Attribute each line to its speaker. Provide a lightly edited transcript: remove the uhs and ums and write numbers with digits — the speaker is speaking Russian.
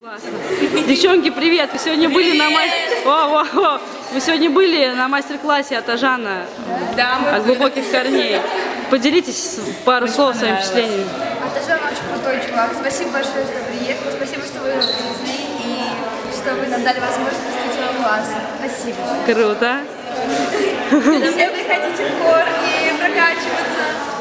Speaker 1: Классно. Девчонки, привет! Вы сегодня были на мастер-классе от Ажана, от глубоких корней. Поделитесь пару слов своими впечатлениями.
Speaker 2: Ажан очень крутой чувак. Спасибо большое, что приехали. Спасибо, что вы его привезли и что вы нам дали возможность вступить в его класс. Спасибо.
Speaker 1: Круто.
Speaker 2: Все приходите в хор и прокачиваться.